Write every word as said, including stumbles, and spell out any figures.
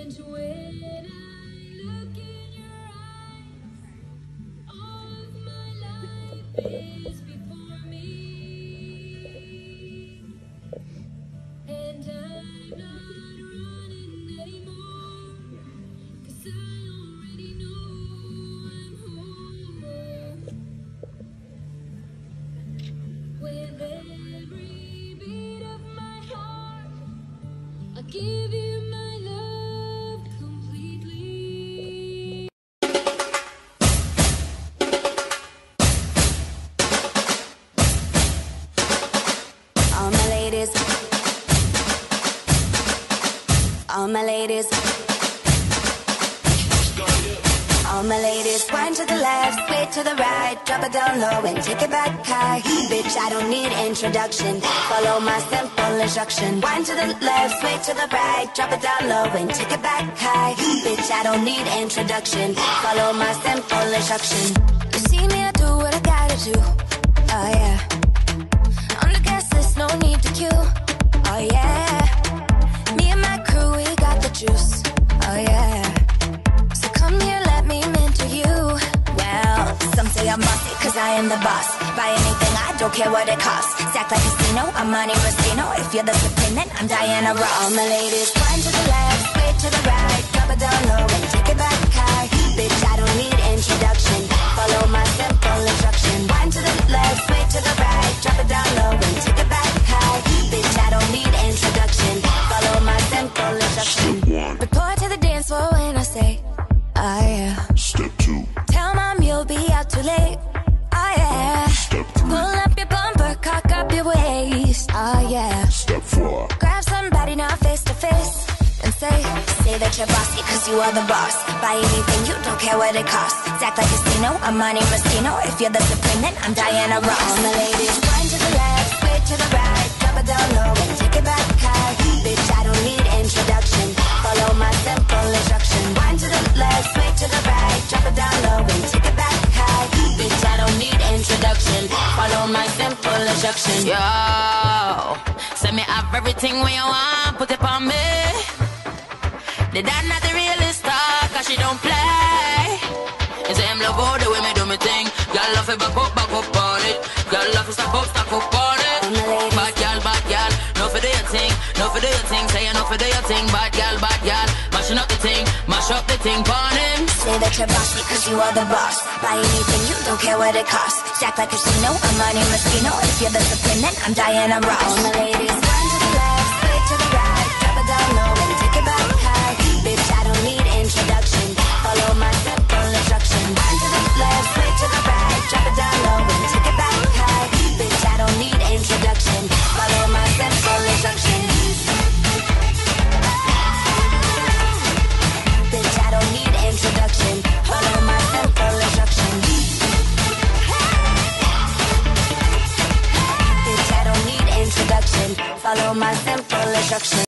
And when I look in your eyes, all of my life is before me. And I'm not running anymore, 'cause I already know I'm home. With every beat of my heart, I'll give you my love completely. All my ladies, all my ladies, all my ladies, wind to the left, sway to the right, drop it down low and take it back high. Bitch, I don't need introduction, follow my simple instruction. Wind to the left, sway to the right, drop it down low and take it back high. Bitch, I don't need introduction, follow my simple instruction. You see me, I do what I gotta do, oh yeah. On the gas list, no need to queue, oh yeah. Me and my crew, we got the juice, oh yeah. So come here, let me mentor you. Well, some say I'm bossy, cause I am the boss. Buy anything, I don't care what it costs. Stack like a casino, I'm Monte Rustino. If you're the supreme, then I'm Diana Ross. All my ladies, wind to the left, sway to the right, drop it down low and take it back high. Bitch, I don't need introduction, follow my simple instruction. Wind to the left, sway to the right, drop it down low and take it back high. Bitch, I don't need introduction, follow my simple instruction. Report to the dance floor when I say, oh yeah. Step two. Tell mom you'll be out too late, oh yeah. Step three. Pull up your bumper, cock up your waist, oh yeah. Step four. Grab somebody now face to face and say, say that you're bossy cause you are the boss. Buy anything, you don't care what it costs. Stack like a casino, I'm Monte Rustino. If you're the supreme, then I'm Diana Ross. All my ladies, wind to the left, sway to the right, drop it down low and take it back high. Bitch, I don't need introduction, follow my simple instruction. Wind to the left, sway to the right, drop it down low and take it back high. Bitch, I don't need introduction, follow my simple instruction. Yo, send me have everything when you want, put it on me. The dad not the realest star, cause she don't play. And say him love all the way me do me thing. Girl love it back up, back up on it. Girl love it stack up, stack up on it. Bad girl, bad girl, no for do your thing, no for do your thing. Say you no for do your thing, bad girl, bad girl. Mashing up the thing, mash up the thing, pon him. Say that you're bossy cause you are the boss. Buy anything, you don't care what it costs. Stack like a casino, I'm Monte Rustino. If you're the supreme, then I'm Diana Ross. All my ladies, wind to the left, sway to the right, drop it down low and take it back high. Bitch, I don't need introduction, follow my simple instruction. Wind to the left, sway to the right, drop it down low and take it back high. Bitch, I don't need introduction, follow my simple instruction. Bitch, I don't need introduction, follow my simple instruction. Bitch, I don't need introduction, follow my simple instruction.